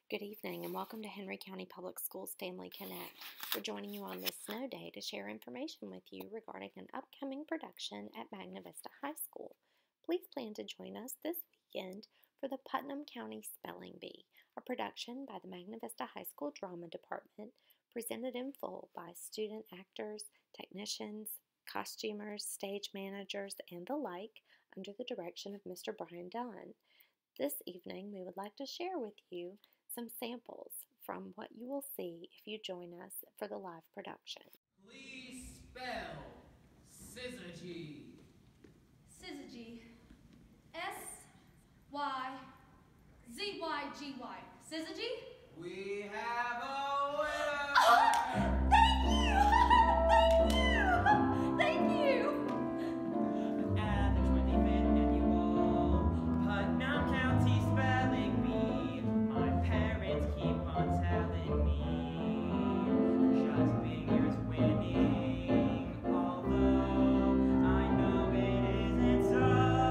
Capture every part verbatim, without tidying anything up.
Good evening and welcome to Henry County Public Schools Family Connect. We're joining you on this snow day to share information with you regarding an upcoming production at Magna Vista High School. Please plan to join us this weekend for the Putnam County Spelling Bee, a production by the Magna Vista High School Drama Department, presented in full by student actors, technicians, costumers, stage managers, and the like, under the direction of Mister Brian Dunn. This evening, we would like to share with you some samples from what you will see if you join us for the live production. Please spell syzygy. Syzygy. S Y Z Y G Y. Syzygy? We have a winner! Oh, thank you! Thank you! At the twenty-fifth annual Putnam County Spelling Bee, my parents keep on telling me just being here is winning, although I know it isn't so.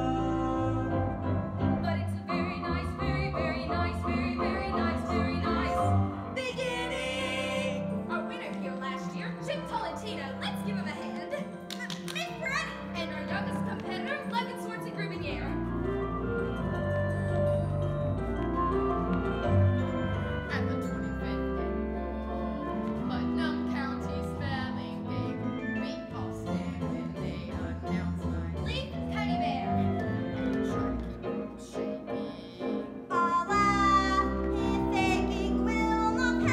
But it's a very nice, very, very nice, very, very nice, very nice beginning! Our winner here last year, Chip Tolentino. Let's give him a hand. Miss Freddie! And our youngest competitor, Logan Swartz and Grubinier. At the twenty-fifth annual Putnam County Spelling Bee, we all stand when they announce my Leaf Teddy Bear. and try to keep them shaking. All laugh, his aching will not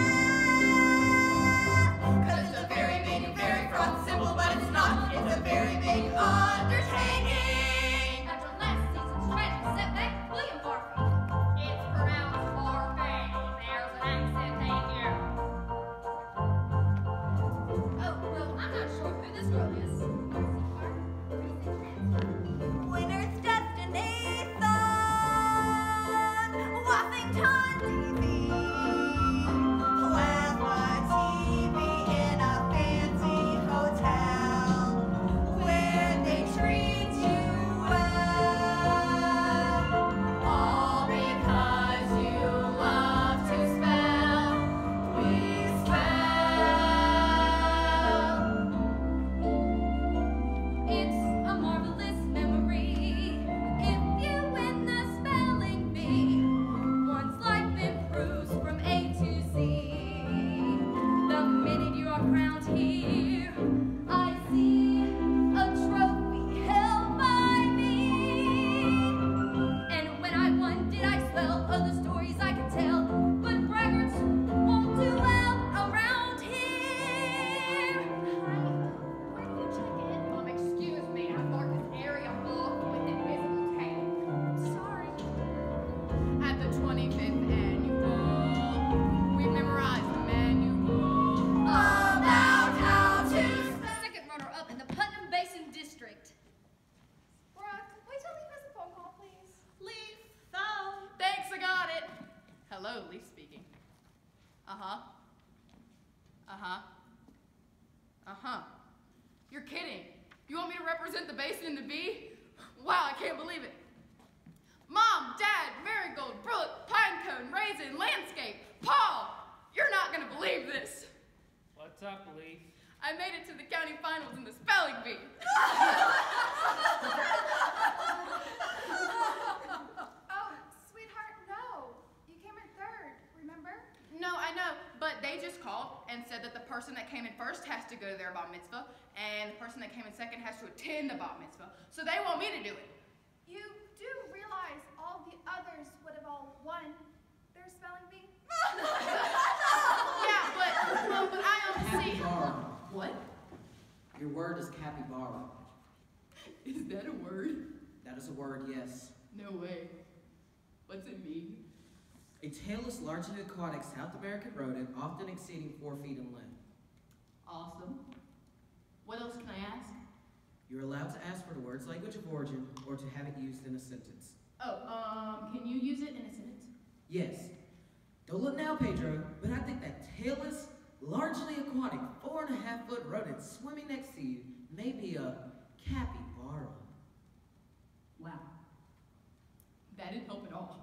pass. Cause it's a very big, very fraught symbol, but it's not. It's a very big undertaking. After last season's tragic setback, William Barfield. It's pronounced Barfay. There's an accent thing here. Oh, well, I'm not sure who this girl is. Winner's destination, Washington, D C Plasma T V in a fancy hotel where they treat you well. All because you love to spell. We spell. It's a marvelous memory if you win the spelling bee. One's life improves from A to Z. The minute you are crowned here, I see a trophy held by me. And when I won, did I spell other stories I could tell? But braggarts won't do well around here. Where did you check in? Um, excuse me, I marked this area off with invisible tape. Sorry. At the twenty-fifth annual, we memorized the manual about how to spell. Second runner-up in the Putnam Basin District. Brooke, wait till Lee has a phone call, please. Leaf phone. Thanks, I got it. Hello, Leaf speaking. Uh-huh. Uh-huh. Uh-huh. You're kidding. You want me to represent the basin in the bee? Wow, I can't believe it. Mom, Dad, Marigold, Brooke, Pinecone, Raisin, Landscape, Paul, you're not gonna believe this. What's up, Leaf? I made it to the county finals in the spelling bee. Oh, sweetheart, no. You came in third, remember? No, I know, but they just called and said that the person that came in first has to go to their bat mitzvah, and the person that came in second has to attend the bat mitzvah. So they want me to do it. You do realize all the others would have all won their spelling bee? Yeah, but, um, but I don't see. Capybara. What? Your word is capybara. Is that a word? That is a word, yes. No way. What's it mean? A tailless, largely aquatic South American rodent, often exceeding four feet in length. Awesome. What else can I ask? You're allowed to ask for the word's language of origin or to have it used in a sentence. Oh, um, can you use it in a sentence? Yes. Don't look now, Pedro, but I think that tailless, largely aquatic, four and a half foot rodent swimming next to you may be a capybara. Wow. That didn't help at all. Are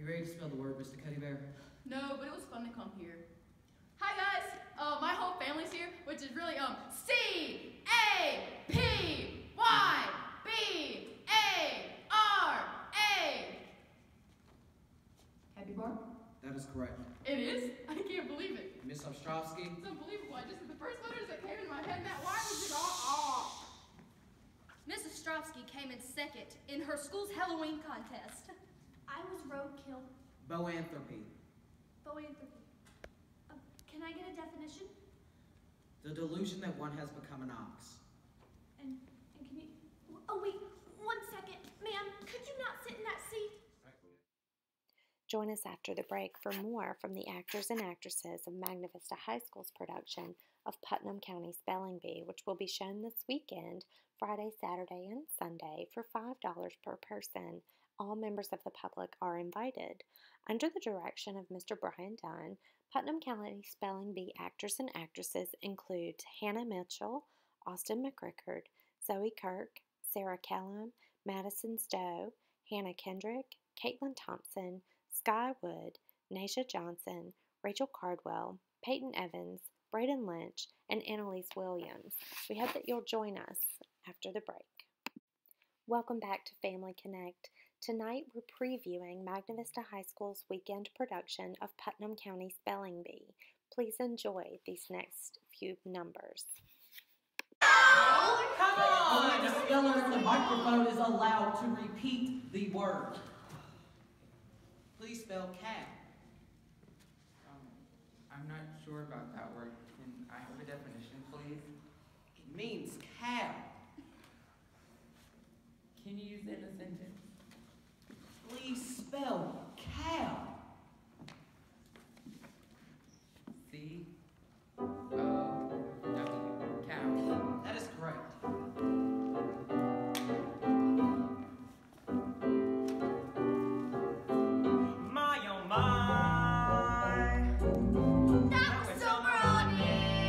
you ready to spell the word, Mister Cuddy Bear? No, but it was fun to come here. Hi guys, uh, my whole family's here, which is really um C A P Y B A R A. Happy bar? That is correct. It is? I can't believe it. Miss Ostrovsky? It's unbelievable. I just the first letters that came in my head. That why was it all off? Missus Strovsky came in second in her school's Halloween contest. I was roadkill. Boanthropy. Boanthropy. Uh, can I get a definition? The delusion that one has become an ox. And, and can you... Oh, wait. One second. Ma'am, could you not sit in that seat? Join us after the break for more from the actors and actresses of Magna Vista High School's production of Putnam County Spelling Bee, which will be shown this weekend, Friday, Saturday, and Sunday for five dollars per person. All members of the public are invited. Under the direction of Mister Brian Dunn, Putnam County Spelling Bee actors and actresses include Hannah Mitchell, Austin McRickard, Zoe Kirk, Sarah Kellum, Madison Stowe, Hannah Kendrick, Caitlin Thompson, Sky Wood, Nasha Johnson, Rachel Cardwell, Peyton Evans, Braden Lynch, and Annalise Williams. We hope that you'll join us after the break. Welcome back to Family Connect. Tonight we're previewing Magna Vista High School's weekend production of Putnam County Spelling Bee. Please enjoy these next few numbers. Come on! The speller at the microphone is allowed to repeat the word. Please spell cat. Um, I'm not sure about that word. Can I have a definition, please? It means cow. Can you use it in a sentence? Please spell cow. C O W. Cow. That is correct. My oh my. That was so moronic.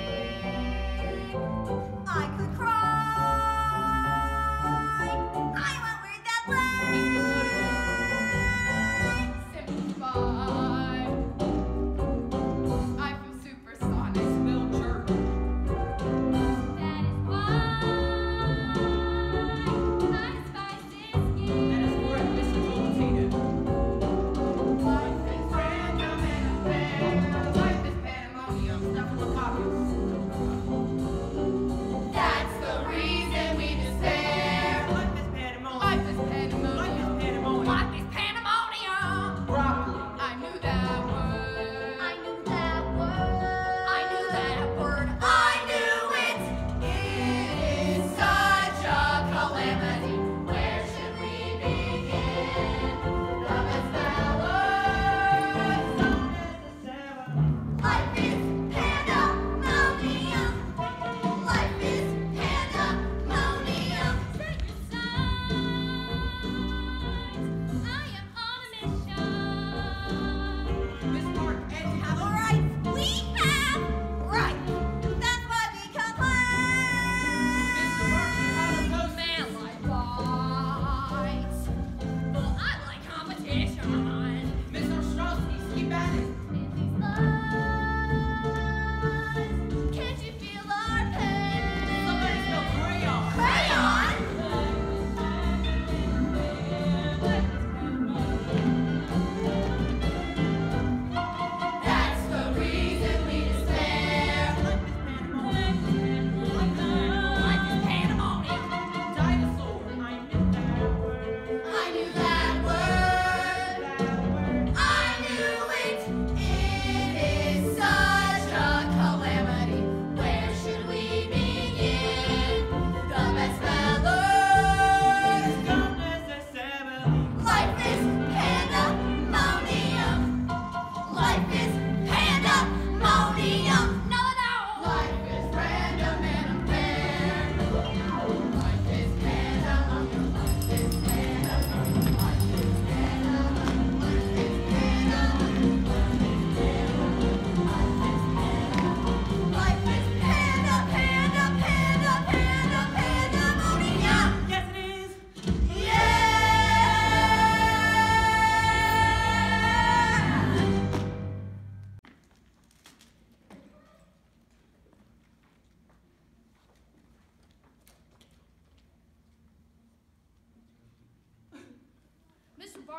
I could cry. I won't read that line. Simplify.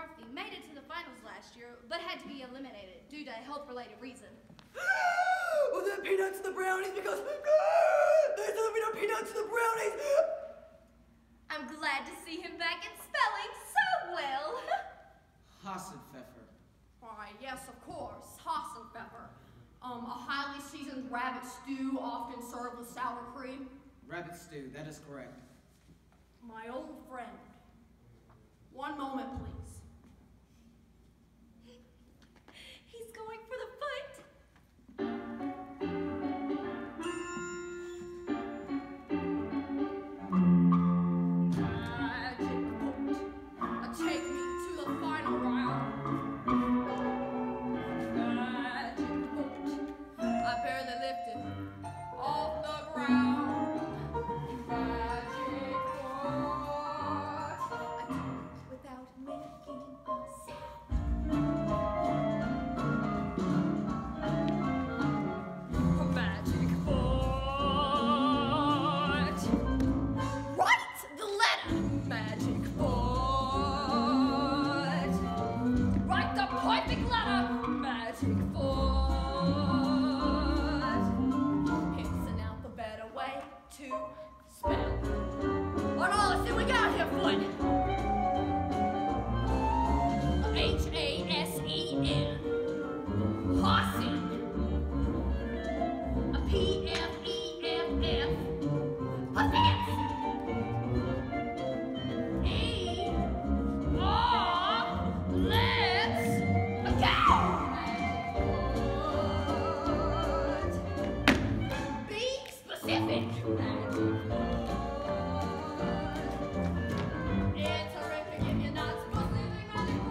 Dorothy made it to the finals last year, but had to be eliminated due to a health-related reason. Was it peanuts to the brownies? Because there's nothing no peanuts to the brownies. I'm glad to see him back at spelling so well. Hassenpfeffer. Why, yes, of course, Hassenpfeffer. Um, a highly seasoned rabbit stew often served with sour cream. Rabbit stew, that is correct. My old friend. One moment, please. He's going for the fight. Magic foot, uh, take me to the final round. Magic foot, I barely lifted off the ground. Magic foot, I do it without making a sound. magic foot. Write the letter. Magic foot. Write the perfect letter. Magic foot. It's an alphabet way to spell. What all is it we got here, foot? H A S E N. Hossen. A P F E F F. Puffins. E R. Let's go. Be specific. It's horrific if you're not specific.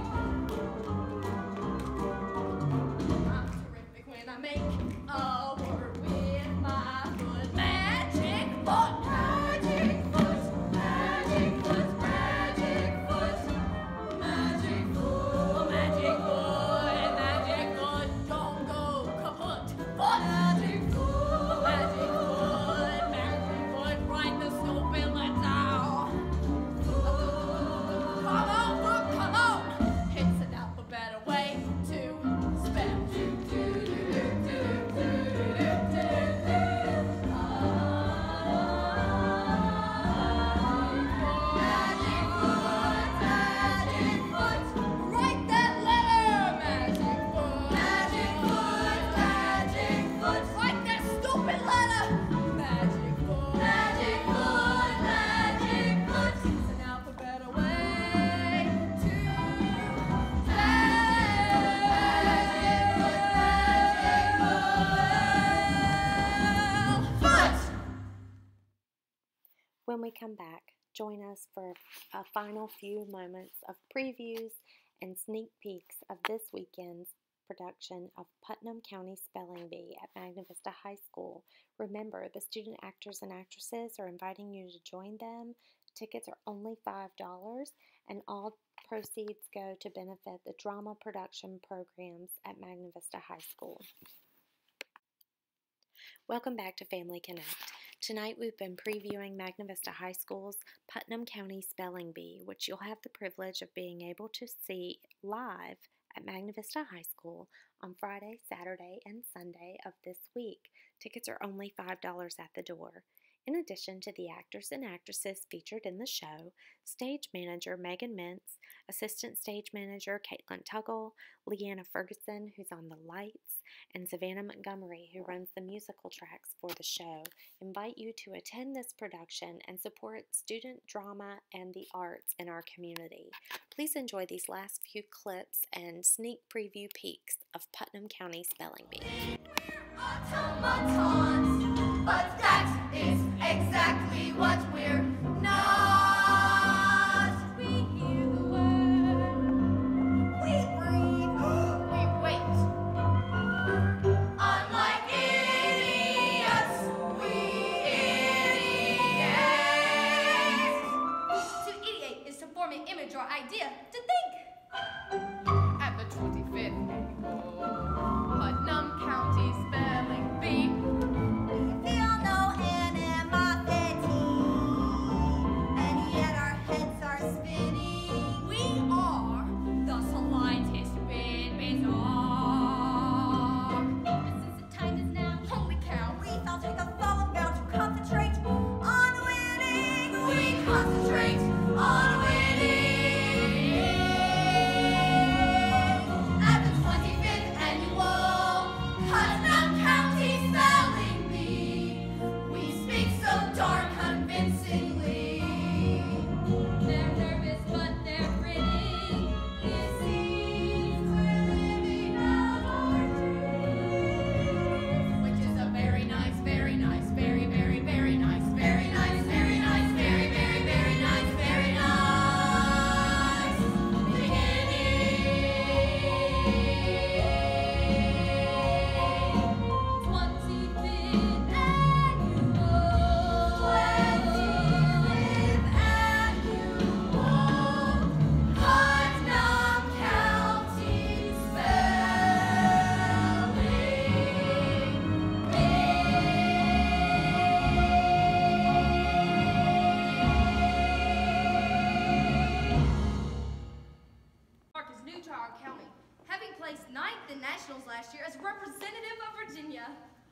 I'm terrific when I make a word with my foot. Magic foot. Magic foot. Magic foot. Magic foot. Magic foot. Magic foot. Magic foot. Don't go kaput. Foot. Magic foot. Magic foot. Magic foot. Write the stupid letter. Come on, foot. Come on. It's an alphabet way to spell. Magic foot, magic foot, write that letter. Magic foot, magic foot, magic foot, write that stupid letter. Magic foot, magic foot, magic foot. It's an alphabet way to spell. Foot. When we come back, join us for a final few moments of previews and sneak peeks of this weekend's production of Putnam County Spelling Bee at Magna Vista High School. Remember, the student actors and actresses are inviting you to join them. Tickets are only five dollars, and all proceeds go to benefit the drama production programs at Magna Vista High School. Welcome back to Family Connect. Tonight we've been previewing Magna Vista High School's Putnam County Spelling Bee, which you'll have the privilege of being able to see live at Magna Vista High School on Friday, Saturday, and Sunday of this week. Tickets are only five dollars at the door. In addition to the actors and actresses featured in the show, stage manager Megan Mintz, assistant stage manager Caitlin Tuggle, Leanna Ferguson, who's on the lights, and Savannah Montgomery, who runs the musical tracks for the show, invite you to attend this production and support student drama and the arts in our community. Please enjoy these last few clips and sneak preview peeks of Putnam County Spelling Bee. Automatons, but that is exactly what we're not. We hear the word, we breathe, we wait. Unlike idiots, we idiot. To ideate is to form an image or idea, to think. At the twenty-fifth annual Putnam County Spelling Bee. Feel no animosity. nationals last year as representative of Virginia.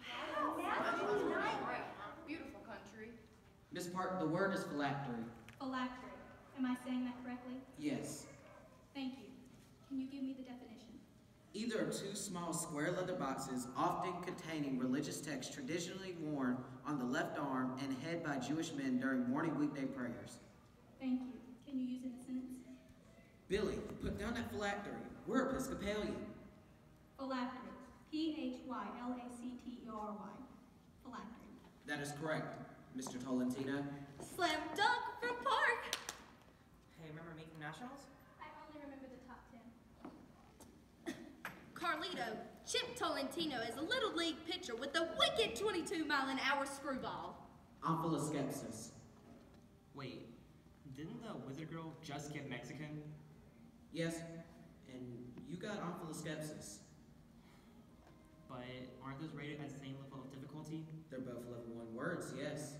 Beautiful country. Miss Park, the word is phylactery. Phylactery. Am I saying that correctly? Yes. Thank you. Can you give me the definition? Either of two small square leather boxes, often containing religious text traditionally worn on the left arm and head by Jewish men during morning weekday prayers. Thank you. Can you use it in a sentence? Billy, put down that phylactery. We're Episcopalian. Phylactery. P H Y L A C T E R Y. Phylactery. That is correct, Mister Tolentino. Slam dunk for Park. Hey, remember me from nationals? I only remember the top ten. Carlito, Chip Tolentino is a little league pitcher with a wicked twenty-two mile an hour screwball. I'm full of skepsis. Wait, didn't the wizard girl just get Mexican? Yes, and you got I'm full of skepsis. But aren't those rated at the same level of difficulty? They're both level one words, yes.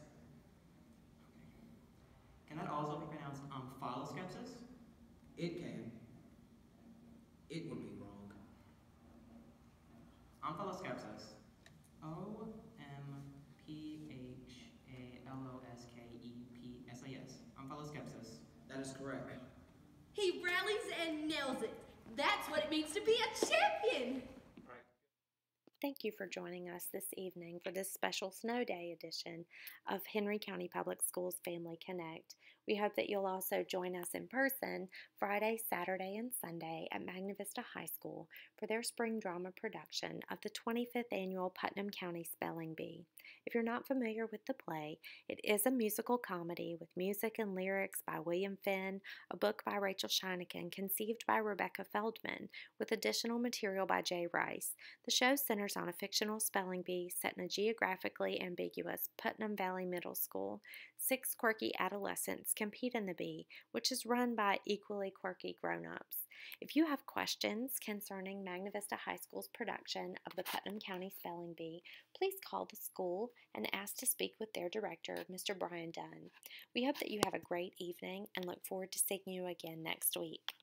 Can that also be pronounced omphaloskepsis? It can. It would be wrong. Omphaloskepsis. O M P H A L O S K E P S A S. Omphaloskepsis. That is correct. He rallies and nails it. That's what it means to be a champion. Thank you for joining us this evening for this special Snow Day edition of Henry County Public Schools Family Connect. We hope that you'll also join us in person Friday, Saturday, and Sunday at Magna Vista High School for their spring drama production of the twenty-fifth Annual Putnam County Spelling Bee. If you're not familiar with the play, it is a musical comedy with music and lyrics by William Finn, a book by Rachel Scheineken, conceived by Rebecca Feldman, with additional material by Jay Rice. The show centers on a fictional spelling bee set in a geographically ambiguous Putnam Valley Middle School. Six quirky adolescents compete in the bee, which is run by equally quirky grown-ups. If you have questions concerning Magna Vista High School's production of the Putnam County Spelling Bee, please call the school and ask to speak with their director, Mister Brian Dunn. We hope that you have a great evening and look forward to seeing you again next week.